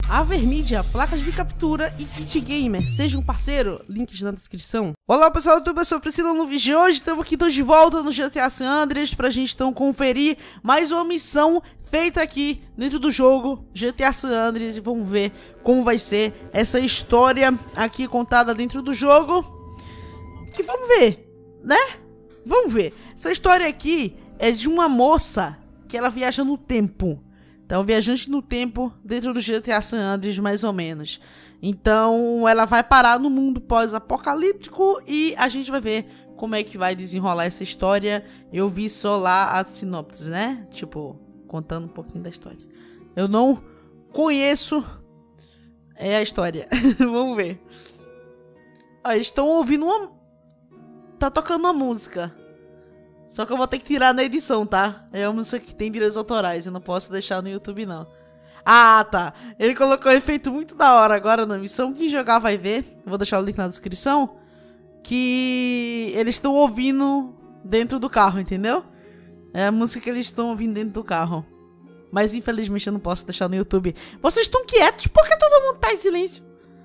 Avermídia, placas de captura e kit gamer. Seja um parceiro, links na descrição. Olá pessoal do YouTube, eu sou a Priscila. No vídeo de hoje estamos aqui de volta no GTA San Andreas pra gente então conferir mais uma missão feita aqui dentro do jogo GTA San Andreas. E vamos ver como vai ser essa história aqui contada dentro do jogo. E vamos ver, né? Vamos ver. Essa história aqui é de uma moça que ela viaja no tempo. Então, viajante no tempo dentro do GTA San Andreas, mais ou menos. Então, ela vai parar no mundo pós-apocalíptico e a gente vai ver como é que vai desenrolar essa história. Eu vi só lá a sinopse, né? Tipo, contando um pouquinho da história. Eu não conheço a história. Vamos ver. Ó, eles estão ouvindo uma... Tá tocando uma música. Só que eu vou ter que tirar na edição, tá? É uma música que tem direitos autorais. Eu não posso deixar no YouTube, não. Ah, tá. Ele colocou um efeito muito da hora agora na missão. Quem jogar vai ver. Vou deixar o link na descrição. Que eles estão ouvindo dentro do carro, entendeu? É a música que eles estão ouvindo dentro do carro. Mas infelizmente eu não posso deixar no YouTube. Vocês estão quietos? Por que todo mundo tá em silêncio?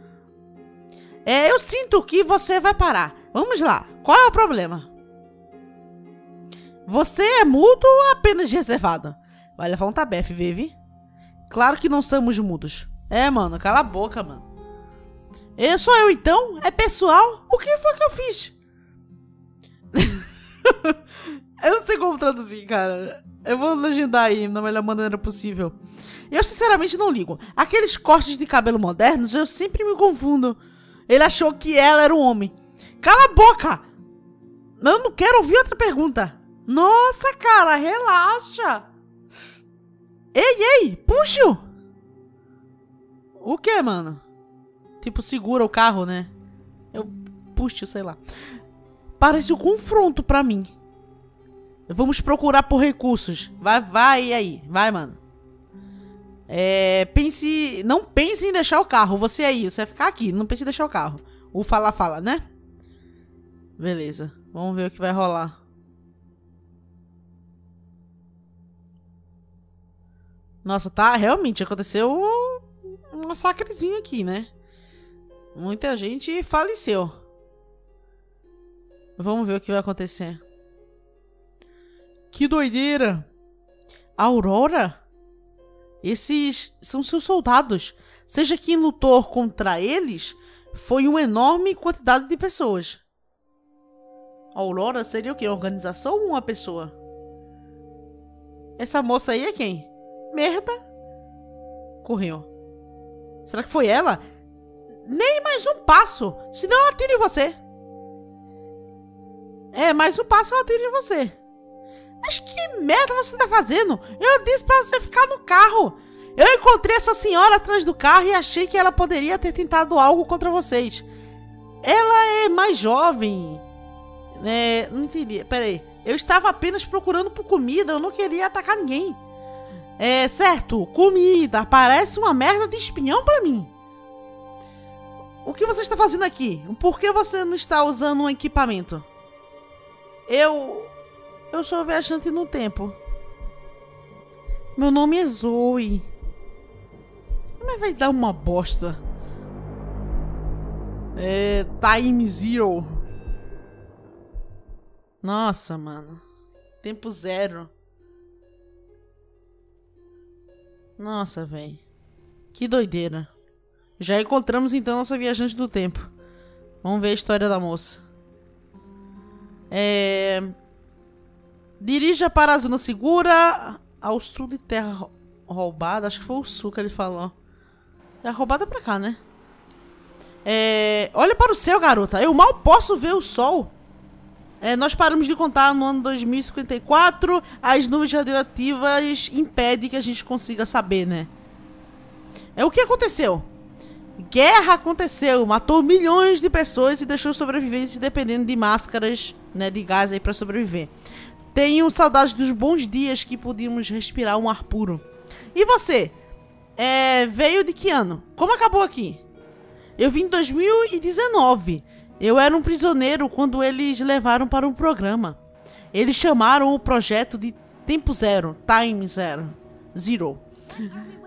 Eu sinto que você vai parar. Vamos lá. Qual é o problema? Você é mudo ou apenas reservado? Vai levar um tabefe, Vivi. Claro que não somos mudos. Mano, cala a boca, mano. Sou eu então? É pessoal? O que foi que eu fiz? Eu não sei como traduzir, cara. Eu vou legendar aí da melhor maneira possível. Eu sinceramente não ligo. Aqueles cortes de cabelo modernos, eu sempre me confundo. Ele achou que ela era um homem. Cala a boca! Eu não quero ouvir outra pergunta. Nossa, cara, relaxa. Ei, puxa. O que, mano? Tipo, segura o carro, né? Eu puxo, sei lá. Parece um confronto pra mim. Vamos procurar por recursos. Vai aí. Vai, mano. Não pense em deixar o carro. Você aí, você vai ficar aqui. Não pense em deixar o carro. O fala, né? Beleza. Vamos ver o que vai rolar. Nossa, tá, realmente aconteceu um massacrezinho aqui, né? Muita gente faleceu. Vamos ver o que vai acontecer. Que doideira! Aurora? Esses são seus soldados. Seja quem lutou contra eles, foi uma enorme quantidade de pessoas. Aurora seria o quê? Uma organização ou uma pessoa? Essa moça aí é quem? Merda. Correu. Será que foi ela? Nem mais um passo, senão eu atiro em você. Mais um passo eu atiro em você. Mas que merda você tá fazendo? Eu disse pra você ficar no carro. Eu encontrei essa senhora atrás do carro e achei que ela poderia ter tentado algo contra vocês. Ela é mais jovem. Não entendi. Pera aí. Eu estava apenas procurando por comida. Eu não queria atacar ninguém. Certo, comida, parece uma merda de espião pra mim. O que você está fazendo aqui? Por que você não está usando um equipamento? Eu sou viajante no tempo. Meu nome é Zoe. Mas vai dar uma bosta. Time Zero. Nossa, mano. Tempo zero. Nossa, velho. Que doideira. Já encontramos então nossa viajante do tempo. Vamos ver a história da moça. Dirija para a zona segura ao sul de terra roubada. Acho que foi o sul que ele falou. Terra roubada pra cá, né? Olha para o céu, garota. Eu mal posso ver o sol. Nós paramos de contar no ano 2054. As nuvens radioativas impedem que a gente consiga saber, né? O que aconteceu? Guerra aconteceu. Matou milhões de pessoas e deixou sobreviventes dependendo de máscaras, né, de gás aí pra sobreviver. Tenho saudades dos bons dias que podíamos respirar um ar puro. E você? Veio de que ano? Como acabou aqui? Eu vim em 2019. Eu era um prisioneiro quando eles levaram para um programa. Eles chamaram o projeto de Tempo Zero, Time Zero.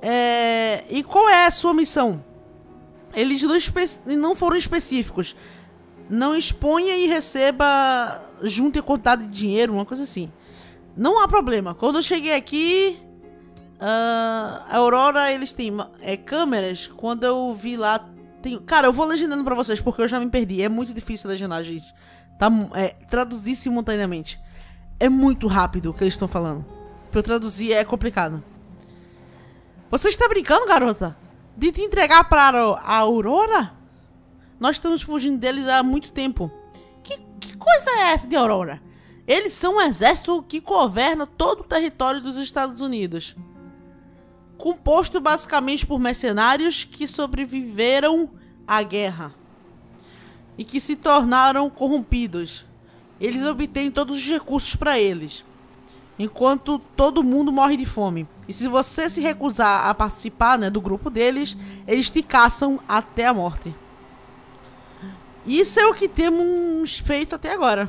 E qual é a sua missão? Eles não foram específicos. Não exponha e receba junto a quantidade de dinheiro, uma coisa assim. Não há problema. Quando eu cheguei aqui, a Aurora, eles têm câmeras. Quando eu vi lá... Cara, eu vou legendando pra vocês, porque eu já me perdi. É muito difícil legendar, gente. Traduzir simultaneamente. É muito rápido o que eles estão falando. Pra eu traduzir é complicado. Você está brincando, garota? De te entregar para a Aurora? Nós estamos fugindo deles há muito tempo. Que coisa é essa de Aurora? Eles são um exército que governa todo o território dos Estados Unidos. Composto basicamente por mercenários que sobreviveram à guerra. E que se tornaram corrompidos. Eles obtêm todos os recursos para eles. Enquanto todo mundo morre de fome. E se você se recusar a participar, né, do grupo deles, eles te caçam até a morte. Isso é o que temos feito até agora.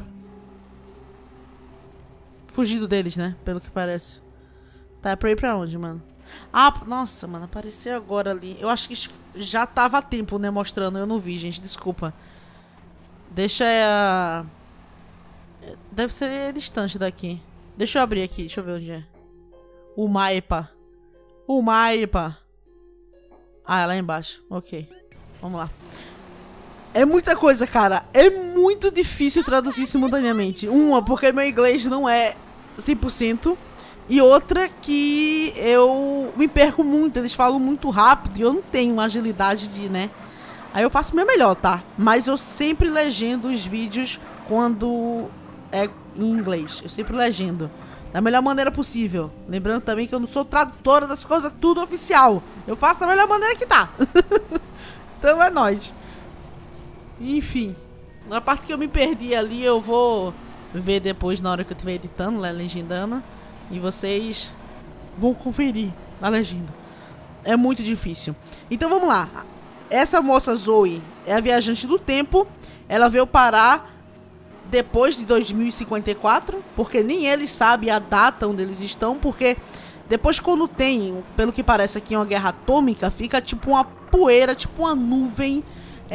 Fugido deles, né? Pelo que parece. Tá, é pra ir pra onde, mano? Ah, nossa, mano, apareceu agora ali. Eu acho que já tava a tempo, né, mostrando. Eu não vi, gente, desculpa. Deixa a... Deve ser distante daqui. Deixa eu abrir aqui, deixa eu ver onde é. O mapa. O mapa. Ah, é lá embaixo. Ok. Vamos lá. É muita coisa, cara. É muito difícil traduzir simultaneamente. Uma, porque meu inglês não é 100%. E outra que eu me perco muito. Eles falam muito rápido e eu não tenho agilidade de, né? Aí eu faço o meu melhor, tá? Mas eu sempre legendo os vídeos quando é em inglês. Eu sempre legendo da melhor maneira possível. Lembrando também que eu não sou tradutora das coisas tudo oficial. Eu faço da melhor maneira que tá. Então é nóis. Enfim, na parte que eu me perdi ali, eu vou ver depois na hora que eu estiver editando, né, legendando. E vocês vão conferir na legenda. É muito difícil. Então vamos lá. Essa moça Zoe é a viajante do tempo. Ela veio parar depois de 2054, porque nem eles sabem a data onde eles estão, porque depois quando tem, pelo que parece aqui, uma guerra atômica, fica tipo uma poeira, tipo uma nuvem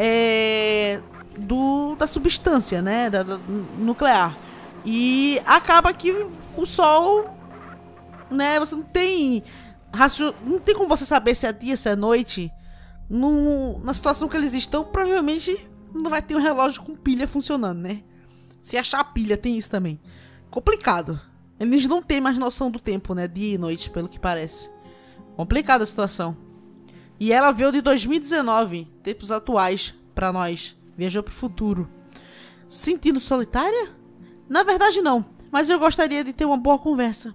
da substância, né, da nuclear. E acaba que o Sol, né, você não tem como você saber se é dia, se é noite. Na situação que eles estão, provavelmente não vai ter um relógio com pilha funcionando, né? Se achar pilha, tem isso também. Complicado. Eles não têm mais noção do tempo, né? Dia e noite, pelo que parece. Complicada a situação. E ela veio de 2019, tempos atuais, pra nós. Viajou pro futuro. Sentindo solitária? Na verdade, não. Mas eu gostaria de ter uma boa conversa.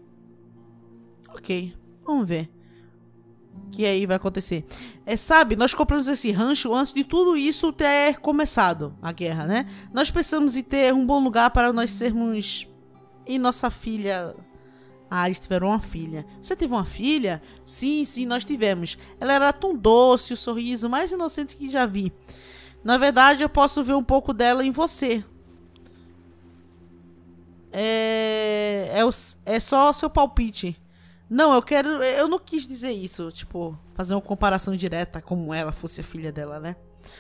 Ok, vamos ver o que aí vai acontecer. Sabe, nós compramos esse rancho antes de tudo isso ter começado, a guerra, né? Nós precisamos de ter um bom lugar para nós sermos... E nossa filha... Ah, eles tiveram uma filha. Você teve uma filha? Sim, sim, nós tivemos. Ela era tão doce, o sorriso mais inocente que já vi. Na verdade, eu posso ver um pouco dela em você. É só seu palpite. Não, eu não quis dizer isso, tipo, fazer uma comparação direta como ela fosse a filha dela, né?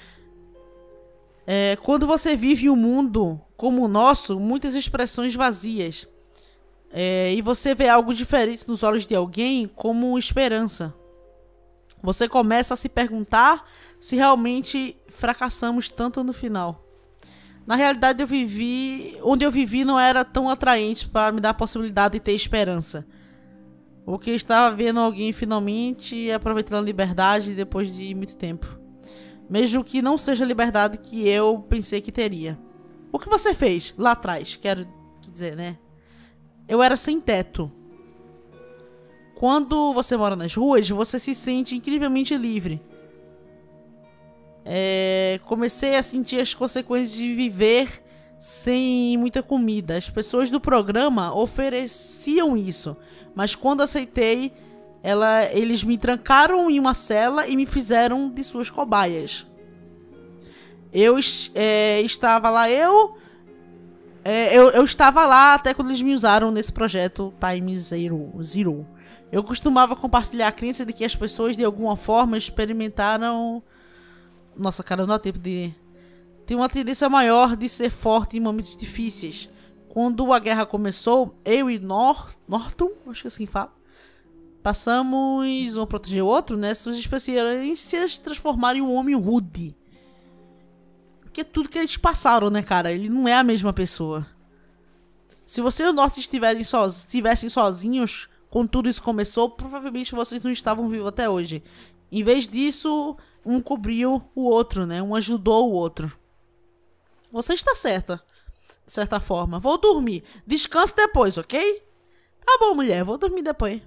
Quando você vive em um mundo como o nosso, muitas expressões vazias. E você vê algo diferente nos olhos de alguém como esperança. Você começa a se perguntar se realmente fracassamos tanto no final. Na realidade, onde eu vivi não era tão atraente para me dar a possibilidade de ter esperança. O que eu estava vendo alguém finalmente aproveitando a liberdade depois de muito tempo. Mesmo que não seja a liberdade que eu pensei que teria. O que você fez lá atrás? Quero dizer, né? Eu era sem teto. Quando você mora nas ruas, você se sente incrivelmente livre. Comecei a sentir as consequências de viver sem muita comida. As pessoas do programa ofereciam isso, mas quando aceitei, eles me trancaram em uma cela e me fizeram de suas cobaias. Eu estava lá, eu estava lá até quando eles me usaram nesse projeto Time Zero. Eu costumava compartilhar a crença de que as pessoas de alguma forma experimentaram... Nossa, cara, não dá tempo de... Tem uma tendência maior de ser forte em momentos difíceis. Quando a guerra começou, eu e Norton, acho que assim fala, passamos um a proteger o outro, né? Suas experiências se transformaram em um homem rude. Porque tudo que eles passaram, né, cara? Ele não é a mesma pessoa. Se você e o Norton estivessem sozinhos quando tudo isso começou, provavelmente vocês não estavam vivos até hoje. Em vez disso, um cobriu o outro, né? Um ajudou o outro. Você está certa, de certa forma. Vou dormir. Descanse depois, ok? Tá bom, mulher. Vou dormir depois.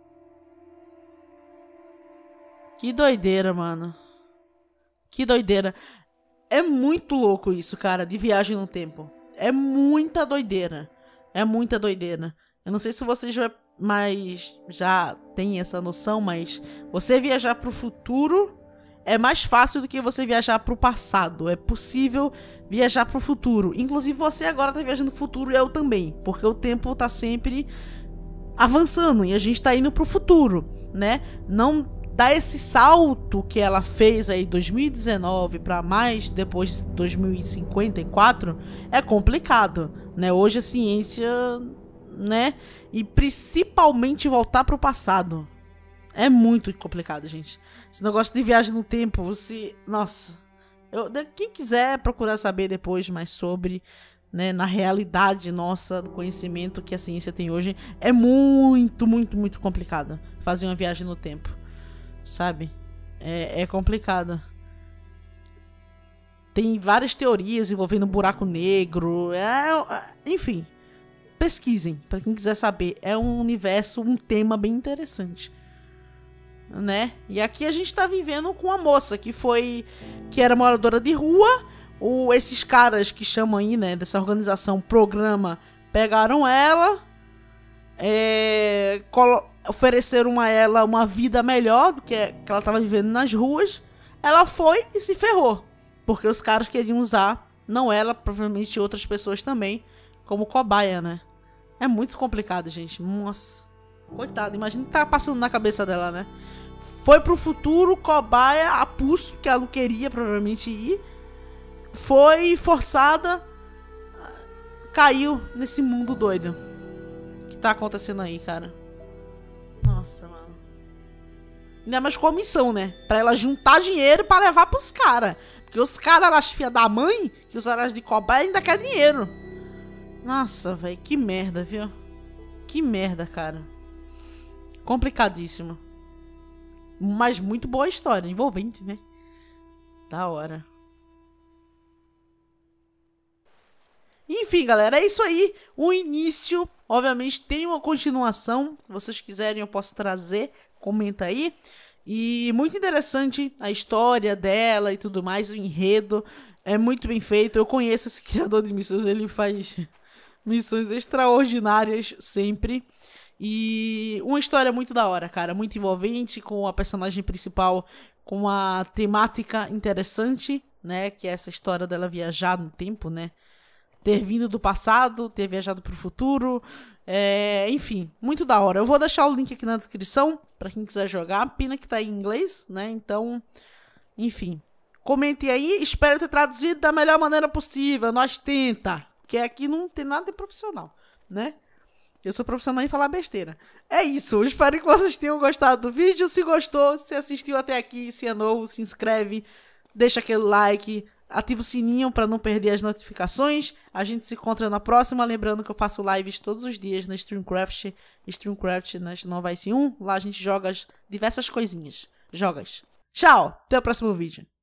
Que doideira, mano. Que doideira. É muito louco isso, cara, de viagem no tempo. É muita doideira. É muita doideira. Eu não sei se vocês já têm essa noção, mas você viajar pro futuro é mais fácil do que você viajar pro passado. É possível viajar pro futuro. Inclusive você agora tá viajando pro futuro e eu também. Porque o tempo tá sempre avançando e a gente tá indo pro futuro, né? Não dar esse salto que ela fez aí 2019 para mais depois de 2054 é complicado, né? Hoje a ciência, né? E principalmente voltar pro passado é muito complicado, gente. Esse negócio de viagem no tempo, você... Nossa. Quem quiser procurar saber depois mais sobre, né, na realidade nossa, do conhecimento que a ciência tem hoje, é muito, muito, muito complicado fazer uma viagem no tempo. Sabe? É complicado. Tem várias teorias envolvendo buraco negro. Enfim. Pesquisem, pra quem quiser saber. É um universo, um tema bem interessante, né? E aqui a gente tá vivendo com a moça que era moradora de rua. Esses caras que chamam aí, né, dessa organização Programa, pegaram ela, ofereceram a ela uma vida melhor do que ela estava vivendo nas ruas. Ela foi e se ferrou, porque os caras queriam usar, não ela, provavelmente outras pessoas também, como cobaia, né? É muito complicado, gente. Nossa, coitado, imagina o que tá passando na cabeça dela, né? Foi pro futuro, cobaia, a pulso, que ela não queria provavelmente ir. Foi forçada, caiu nesse mundo doido. O que tá acontecendo aí, cara? Nossa, mano. Ainda mais com a missão, né? Pra ela juntar dinheiro pra levar pros caras. Porque os caras, as filhas da mãe, que usaram as de cobaia, ainda quer dinheiro. Nossa, velho. Que merda, viu? Que merda, cara. Complicadíssimo. Mas muito boa história. Envolvente, né? Da hora. Enfim, galera, é isso aí. O início, obviamente, tem uma continuação. Se vocês quiserem, eu posso trazer. Comenta aí. E muito interessante a história dela e tudo mais. O enredo é muito bem feito. Eu conheço esse criador de missões. Ele faz missões extraordinárias sempre. E uma história muito da hora, cara. Muito envolvente, com a personagem principal com uma temática interessante, né? Que é essa história dela viajar no tempo, né? Ter vindo do passado, ter viajado pro futuro. Enfim, muito da hora. Eu vou deixar o link aqui na descrição pra quem quiser jogar. Pena que tá em inglês, né? Então, enfim. Comente aí. Espero ter traduzido da melhor maneira possível. Nós tenta. Porque aqui não tem nada de profissional, né? Eu sou profissional em falar besteira. É isso. Eu espero que vocês tenham gostado do vídeo. Se gostou, se assistiu até aqui, se é novo, se inscreve. Deixa aquele like. Ativa o sininho para não perder as notificações. A gente se encontra na próxima. Lembrando que eu faço lives todos os dias na Streamcraft na Nova Ice 1. Lá a gente joga diversas coisinhas. Tchau. Até o próximo vídeo.